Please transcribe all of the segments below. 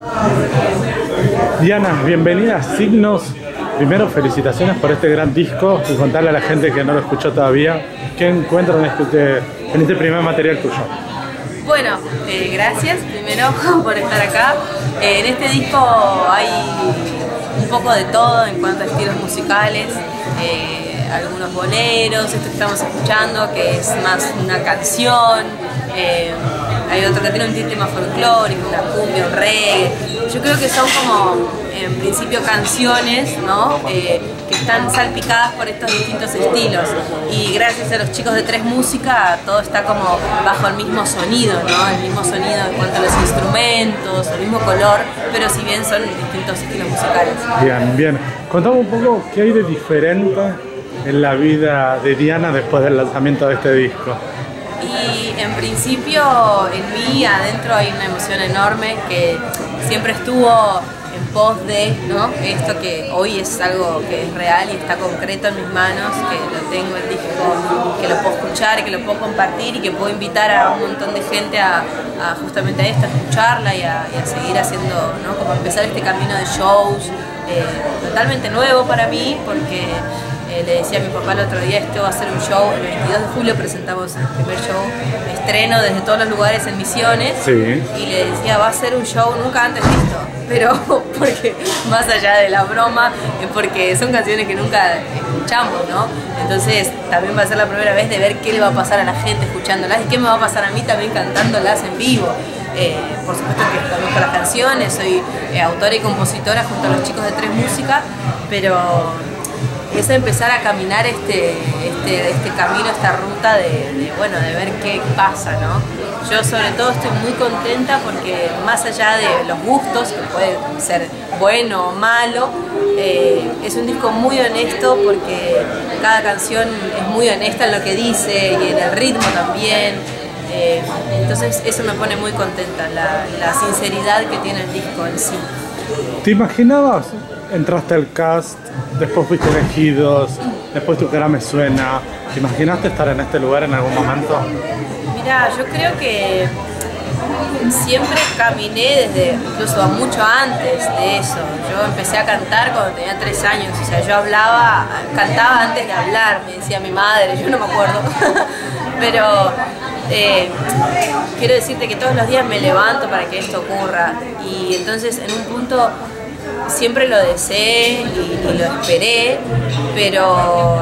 Diana, bienvenida a Signos. Primero, felicitaciones por este gran disco y contarle a la gente que no lo escuchó todavía qué encuentran en este primer material tuyo. Bueno, gracias primero por estar acá. En este disco hay un poco de todo en cuanto a estilos musicales, algunos boleros, esto que estamos escuchando que es más una canción, hay otro que tiene un tinte más folclórico, una cumbia, un reggae. Yo creo que son como, en principio, canciones, ¿no? Que están salpicadas por estos distintos estilos, y gracias a los chicos de Tres Música todo está como bajo el mismo sonido, ¿no? El mismo sonido en cuanto a los instrumentos, el mismo color, pero si bien son distintos estilos musicales. Bien, bien. Contame un poco qué hay de diferente en la vida de Diana después del lanzamiento de este disco. Y en principio en mí adentro hay una emoción enorme que siempre estuvo en pos de, ¿no? Esto que hoy es algo que es real y está concreto en mis manos, que lo tengo el disco, que lo puedo escuchar, que lo puedo compartir y que puedo invitar a un montón de gente a justamente a esto, a escucharla y a seguir haciendo, ¿no? Como empezar este camino de shows totalmente nuevo para mí, porque le decía a mi papá el otro día, esto va a ser un show, el 22 de julio presentamos el primer show, estreno desde todos los lugares en Misiones, sí. Y le decía, va a ser un show nunca antes visto, pero porque más allá de la broma, es porque son canciones que nunca escuchamos, ¿no? Entonces también va a ser la primera vez de ver qué le va a pasar a la gente escuchándolas y qué me va a pasar a mí también cantándolas en vivo. Por supuesto que conozco las canciones, soy autora y compositora junto a los chicos de Tres Música, pero es empezar a caminar este camino, esta ruta de ver qué pasa, ¿no? Yo sobre todo estoy muy contenta porque más allá de los gustos, que puede ser bueno o malo, es un disco muy honesto porque cada canción es muy honesta en lo que dice y en el ritmo también. Entonces eso me pone muy contenta, la sinceridad que tiene el disco en sí. ¿Te imaginabas? Entraste al cast, después fuiste elegidos, después Tu Cara Me Suena. ¿Te imaginaste estar en este lugar en algún momento? Mira, yo creo que siempre caminé desde incluso mucho antes de eso. Yo empecé a cantar cuando tenía 3 años, o sea, yo cantaba antes de hablar, me decía mi madre, yo no me acuerdo. Pero quiero decirte que todos los días me levanto para que esto ocurra, y entonces en un punto siempre lo deseé y lo esperé, pero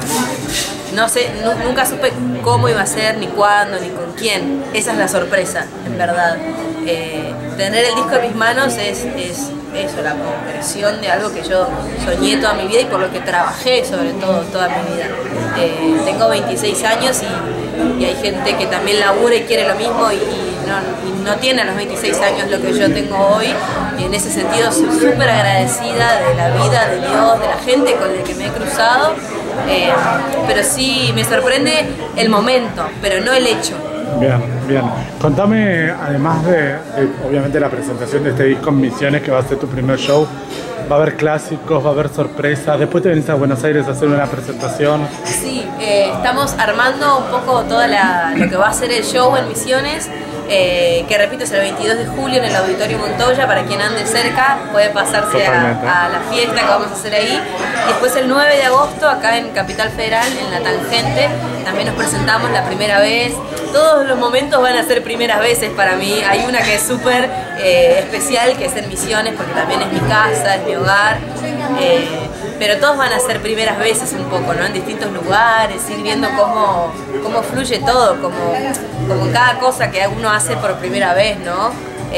no sé, nunca supe cómo iba a ser, ni cuándo, ni con quién. Esa es la sorpresa, en verdad. Tener el disco en mis manos es eso, la concreción de algo que yo soñé toda mi vida y por lo que trabajé sobre todo toda mi vida. Tengo 26 años y hay gente que también labura y quiere lo mismo y no tiene a los 26 años lo que yo tengo hoy, y en ese sentido soy súper agradecida de la vida, de Dios, de la gente con la que me he cruzado, pero sí me sorprende el momento, pero no el hecho. Bien, bien. Contame, además de obviamente la presentación de este disco en Misiones, que va a ser tu primer show, va a haber clásicos, va a haber sorpresas, después te venís a Buenos Aires a hacer una presentación. Sí, estamos armando un poco todo lo que va a ser el show en Misiones, que repito es el 22 de julio en el Auditorio Montoya. Para quien ande cerca puede pasarse a la fiesta que vamos a hacer ahí. Después el 9 de agosto acá en Capital Federal, en La Tangente, también nos presentamos la primera vez. Todos los momentos van a ser primeras veces para mí. Hay una que es súper especial, que es en Misiones, porque también es mi casa, es mi hogar. Pero todos van a ser primeras veces un poco, ¿no? En distintos lugares, ir viendo cómo fluye todo, como cada cosa que uno hace por primera vez, ¿no?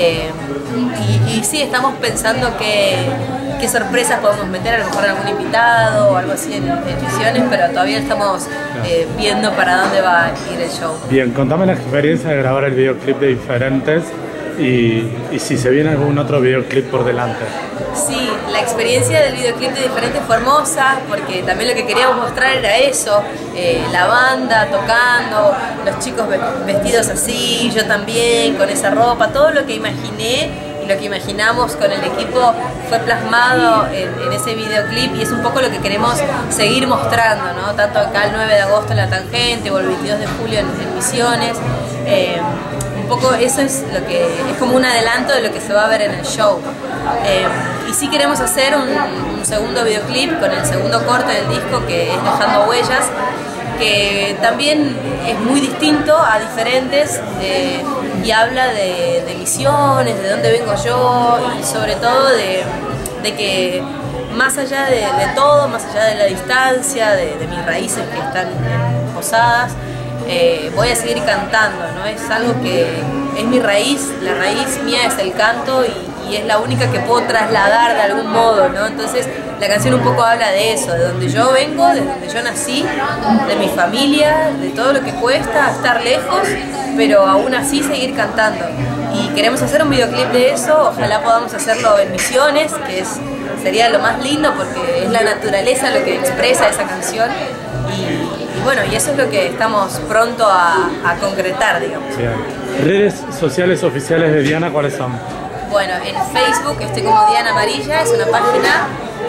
Y sí, estamos pensando qué sorpresas podemos meter, a lo mejor algún invitado o algo así en Misiones, pero todavía estamos viendo para dónde va a ir el show. Bien, contame la experiencia de grabar el videoclip de Diferentes y si se viene algún otro videoclip por delante. Sí, la experiencia del videoclip de Diferentes fue hermosa, porque también lo que queríamos mostrar era eso, la banda tocando, los chicos vestidos así, yo también con esa ropa, todo lo que imaginé y lo que imaginamos con el equipo fue plasmado en ese videoclip, y es un poco lo que queremos seguir mostrando, ¿no? Tanto acá el 9 de agosto en La Tangente o el 22 de julio en Misiones. Un poco eso es lo que es como un adelanto de lo que se va a ver en el show. Y sí queremos hacer un segundo videoclip con el segundo corte del disco, que es Dejando Huellas, que también es muy distinto a diferentes y habla de misiones, de dónde vengo yo y sobre todo de que más allá de todo, más allá de la distancia, de mis raíces que están en Posadas, voy a seguir cantando, ¿no? Es algo que es mi raíz, la raíz mía es el canto y es la única que puedo trasladar de algún modo, ¿no? Entonces la canción un poco habla de eso, de donde yo vengo, de donde yo nací, de mi familia, de todo lo que cuesta estar lejos, pero aún así seguir cantando. Y queremos hacer un videoclip de eso, ojalá podamos hacerlo en Misiones, que sería lo más lindo porque es la naturaleza lo que expresa esa canción. Y bueno, y eso es lo que estamos pronto a concretar, digamos. Bien. ¿Redes sociales oficiales de Diana cuáles son? Bueno, en Facebook estoy como Diana Amarilla, es una página.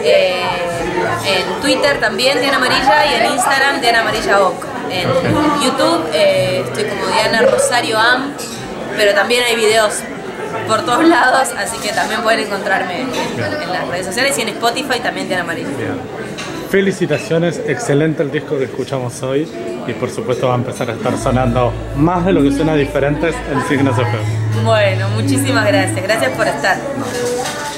En Twitter también Diana Amarilla y en Instagram Diana Amarilla Oc. En YouTube estoy como Diana Rosario Am, pero también hay videos por todos lados, así que también pueden encontrarme en las redes sociales y en Spotify también Diana Amarilla. Bien. Felicitaciones, excelente el disco que escuchamos hoy y por supuesto va a empezar a estar sonando más de lo que suena Diferentes en Signos FM. Bueno, muchísimas gracias por estar.